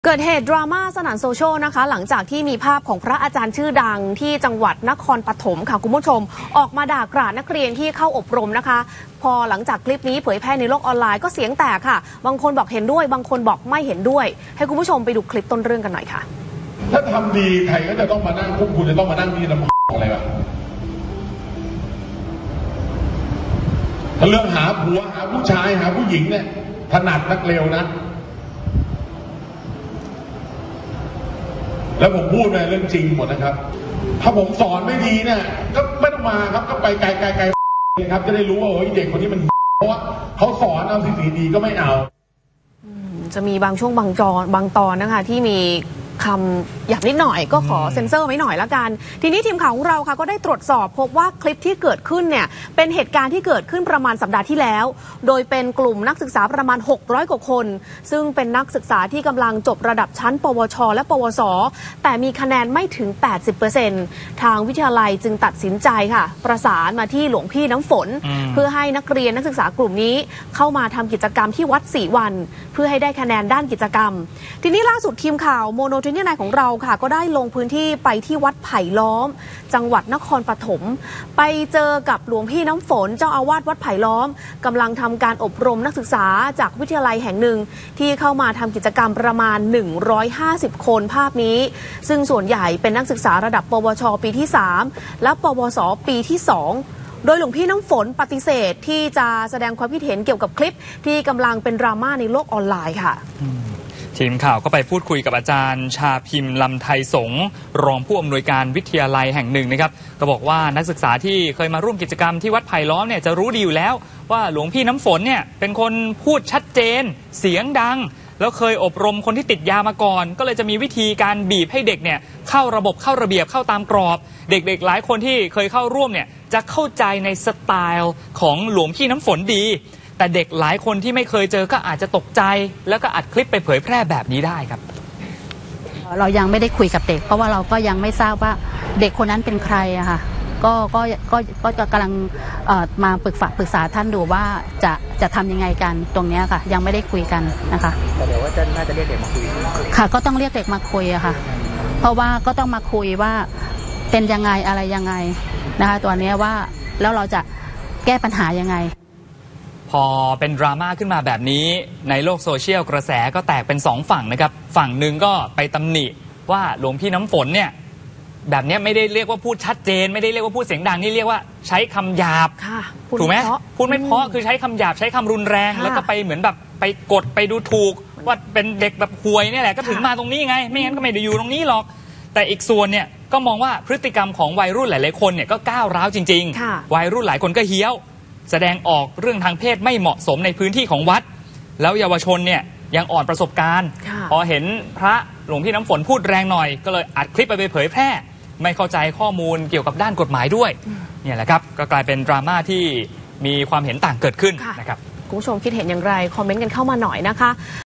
เกิดเหตุดราม่าสนั่นโซเชียลนะคะหลังจากที่มีภาพของพระอาจารย์ชื่อดังที่จังหวัดนครปฐมค่ะคุณผู้ชมออกมาด่ากราดนักเรียนที่เข้าอบรมนะคะพอหลังจากคลิปนี้เผยแพร่ในโลกออนไลน์ก็เสียงแตกค่ะบางคนบอกเห็นด้วยบางคนบอกไม่เห็นด้วยให้คุณผู้ชมไปดูคลิปต้นเรื่องกันหน่อยค่ะถ้าทำดีใครก็จะต้องมานั่งคุกคุณจะต้องมานั่งนี่น้ำอะไรวะถ้าเรื่องหาผัวหาผู้ชายหาผู้หญิงเนี่ยถนัดนักเลวนะแล้วผมพูดในเรื่องจริงหมดนะครับถ้าผมสอนไม่ดีเนี่ยก็ไม่ต้องมาครับก็ไปไกลครับจะได้รู้ว่าเด็กคนนี้มันเพราะว่าเขาสอนเอาสิ่งดีก็ไม่เอาจะมีบางช่วงบางตอนนะคะที่มีคำหยาบนิดหน่อยก็ขอเซ็นเซอร์ไว้หน่อยละกันทีนี้ทีมข่าวของเราค่ะก็ได้ตรวจสอบพบว่าคลิปที่เกิดขึ้นเนี่ยเป็นเหตุการณ์ที่เกิดขึ้นประมาณสัปดาห์ที่แล้วโดยเป็นกลุ่มนักศึกษาประมาณ600กว่าคนซึ่งเป็นนักศึกษาที่กำลังจบระดับชั้นปวชและปวสแต่มีคะแนนไม่ถึง 80% ทางวิทยาลัยจึงตัดสินใจค่ะประสานมาที่หลวงพี่น้ำฝนเพื่อให้นักเรียนนักศึกษากลุ่มนี้เข้ามาทำกิจกรรมที่วัด4 วันเพื่อให้ได้คะแนนด้านกิจกรรมทีนี้ล่าสุดทีมข่าวโมโนทนายของเราค่ะก็ได้ลงพื้นที่ไปที่วัดไผ่ล้อมจังหวัดนครปฐมไปเจอกับหลวงพี่น้ำฝนเจ้าอาวาสวัดไผ่ล้อมกำลังทำการอบรมนักศึกษาจากวิทยาลัยแห่งหนึ่งที่เข้ามาทำกิจกรรมประมาณ150คนภาพนี้ซึ่งส่วนใหญ่เป็นนักศึกษาระดับปวชปีที่3และปวสปีที่2โดยหลวงพี่น้ำฝนปฏิเสธที่จะแสดงความคิดเห็นเกี่ยวกับคลิปที่กำลังเป็นดราม่าในโลกออนไลน์ค่ะทีมข่าวก็ไปพูดคุยกับอาจารย์ชาพิมพ์ลำไทยสงฆ์รองผู้อำนวยการวิทยาลัยแห่งหนึ่งนะครับก็บอกว่านักศึกษาที่เคยมาร่วมกิจกรรมที่วัดไผ่ล้อมเนี่ยจะรู้ดีอยู่แล้วว่าหลวงพี่น้ำฝนเนี่ยเป็นคนพูดชัดเจนเสียงดังแล้วเคยอบรมคนที่ติดยามาก่อนก็เลยจะมีวิธีการบีบให้เด็กเนี่ยเข้าระบบเข้าระเบียบเข้าตามกรอบเด็กๆหลายคนที่เคยเข้าร่วมเนี่ยจะเข้าใจในสไตล์ของหลวงพี่น้ำฝนดีแต่เด็กหลายคนที่ไม่เคยเจอก็อาจจะตกใจแล้วก็อัดคลิปไปเผยแพร่แบบนี้ได้ครับเรายังไม่ได้คุยกับเด็กเพราะว่าเราก็ยังไม่ทราบว่าเด็กคนนั้นเป็นใครอะค่ะก็กำลังมาปรึกษาท่านดูว่าจะทำยังไงกันตรงนี้ค่ะยังไม่ได้คุยกันนะคะแต่เดี๋ยวว่าน่าจะเรียกเด็กมาคุยค่ะก็ต้องเรียกเด็กมาคุยอะค่ะเพราะว่าก็ต้องมาคุยว่าเป็นยังไงอะไรยังไงนะคะตัวนี้ว่าแล้วเราจะแก้ปัญหายังไงพอเป็นดราม่าขึ้นมาแบบนี้ในโลกโซเชียลกระแสก็แตกเป็น2 ฝั่งนะครับฝั่งหนึ่งก็ไปตำหนิว่าหลวงพี่น้ำฝนเนี่ยแบบนี้ไม่ได้เรียกว่าพูดชัดเจนไม่ได้เรียกว่าพูดเสียงดังนี่เรียกว่าใช้คำหยาบถูกไหมพูดไม่เพราะคือใช้คำหยาบใช้คำรุนแรงแล้วก็ไปเหมือนแบบไปกดไปดูถูกว่าเป็นเด็กแบบห่วยนี่แหละก็ถึงมาตรงนี้ไงไม่งั้นก็ไม่ได้อยู่ตรงนี้หรอกแต่อีกส่วนเนี่ยก็มองว่าพฤติกรรมของวัยรุ่นหลายๆคนเนี่ยก็ก้าวร้าวจริงๆวัยรุ่นหลายคนก็เฮี้ยวแสดงออกเรื่องทางเพศไม่เหมาะสมในพื้นที่ของวัดแล้วเยาวชนเนี่ยยังอ่อนประสบการณ์พอเห็นพระหลวงพี่น้ำฝนพูดแรงหน่อยก็เลยอัดคลิปไปเผยแพร่ไม่เข้าใจข้อมูลเกี่ยวกับด้านกฎหมายด้วยเนี่ยแหละครับก็กลายเป็นดราม่าที่มีความเห็นต่างเกิดขึ้นนะครับคุณผู้ชมคิดเห็นอย่างไรคอมเมนต์กันเข้ามาหน่อยนะคะ